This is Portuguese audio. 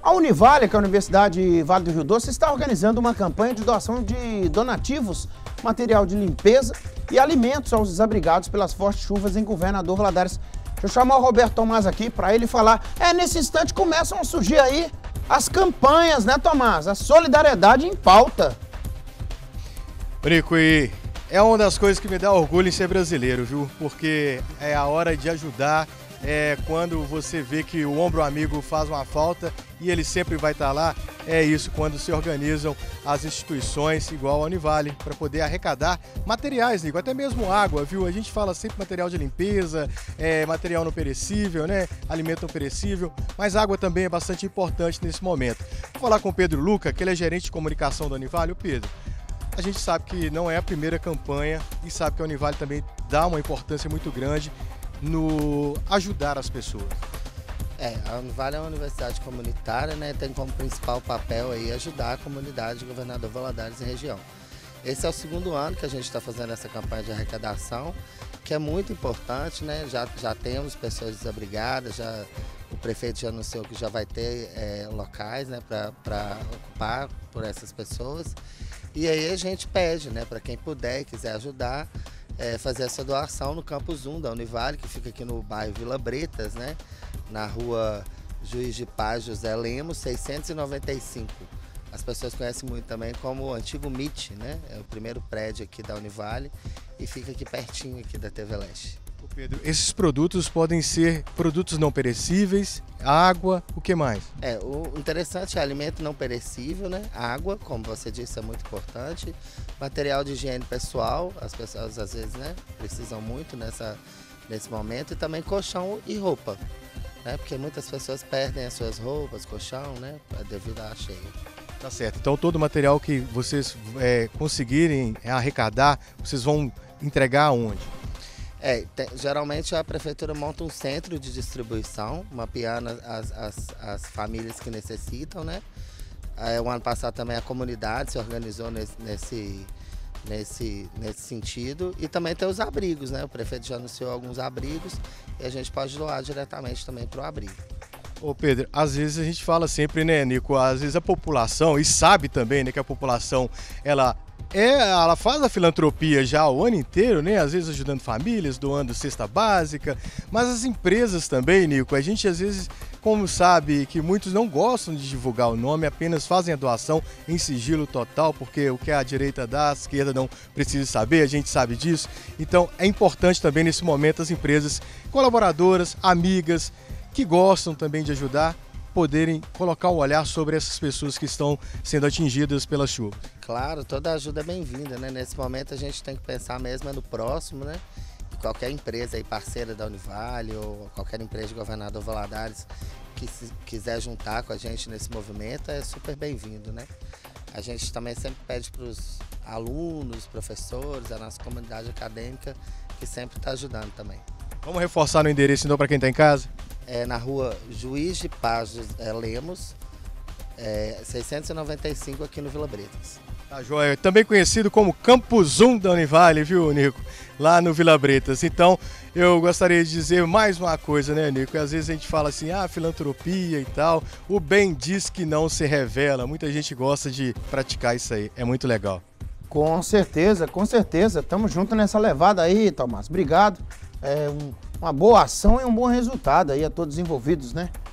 A Univale, que é a Universidade Vale do Rio Doce, está organizando uma campanha de doação de donativos, material de limpeza e alimentos aos desabrigados pelas fortes chuvas em Governador Valadares. Deixa eu chamar o Roberto Tomás aqui para ele falar. Nesse instante começam a surgir aí as campanhas, né, Tomás? A solidariedade em pauta. Rico, e é uma das coisas que me dá orgulho em ser brasileiro, viu? Porque é a hora de ajudar, quando você vê que o ombro amigo faz uma falta e ele sempre vai estar lá. É isso, quando se organizam as instituições, igual a Univale, para poder arrecadar materiais, Nico, até mesmo água, viu? A gente fala sempre material de limpeza, material não perecível, né? Alimento não perecível, mas água também é bastante importante nesse momento. Vou falar com o Pedro Luca, que ele é gerente de comunicação da Univale. O Pedro, a gente sabe que não é a primeira campanha e sabe que a Univale também dá uma importância muito grande no ajudar as pessoas. A Univale é uma universidade comunitária, né? Tem como principal papel aí ajudar a comunidade de Governador Valadares e região. Esse é o segundo ano que a gente está fazendo essa campanha de arrecadação, que é muito importante, né? Já temos pessoas desabrigadas, o prefeito já anunciou que já vai ter locais, né, para ocupar por essas pessoas. E aí a gente pede, né, para quem puder e quiser ajudar, fazer essa doação no Campus 1 da Univale, que fica aqui no bairro Vila Bretas, né, na rua Juiz de Paz José Lemos, 695. As pessoas conhecem muito também como o antigo MIT, né, é o primeiro prédio aqui da Univale e fica aqui pertinho aqui da TV Leste. Pedro, esses produtos podem ser produtos não perecíveis, água, o que mais? O interessante é alimento não perecível, né? Água, como você disse, é muito importante. Material de higiene pessoal, as pessoas às vezes, né, precisam muito nesse momento. E também colchão e roupa, né? Porque muitas pessoas perdem as suas roupas, colchão, né, devido à cheia. Tá certo. Então todo o material que vocês conseguirem arrecadar, vocês vão entregar aonde? Geralmente a prefeitura monta um centro de distribuição, mapeando as famílias que necessitam, né? O ano passado também a comunidade se organizou nesse sentido. E também tem os abrigos, né? O prefeito já anunciou alguns abrigos e a gente pode doar diretamente também para o abrigo. Ô Pedro, às vezes a gente fala sempre, né, Nico, às vezes a população, e sabe também, né, que a população, ela faz a filantropia já o ano inteiro, né? Às vezes ajudando famílias, doando cesta básica, mas as empresas também, Nico, a gente às vezes, como sabe, que muitos não gostam de divulgar o nome, apenas fazem a doação em sigilo total, porque o que a direita dá, a esquerda não precisa saber, a gente sabe disso. Então é importante também nesse momento as empresas colaboradoras, amigas, que gostam também de ajudar, poderem colocar o olhar sobre essas pessoas que estão sendo atingidas pelas chuvas. Claro, toda ajuda é bem-vinda, né? Nesse momento a gente tem que pensar mesmo no próximo, né? E qualquer empresa aí parceira da Univale ou qualquer empresa de Governador Valadares que quiser juntar com a gente nesse movimento é super bem-vindo, né? A gente também sempre pede para os alunos, professores, a nossa comunidade acadêmica que sempre está ajudando também. Vamos reforçar no endereço então para quem está em casa? Na rua Juiz de Paz Lemos, 695 aqui no Vila Bretas. Tá joia, também conhecido como Campus 1 da Univale, viu, Nico? Lá no Vila Bretas. Então, eu gostaria de dizer mais uma coisa, né, Nico? Às vezes a gente fala assim, filantropia e tal, o bem diz que não se revela. Muita gente gosta de praticar isso aí, é muito legal. Com certeza, com certeza. Tamo junto nessa levada aí, Tomás. Obrigado. Uma boa ação e um bom resultado aí a todos os envolvidos, né?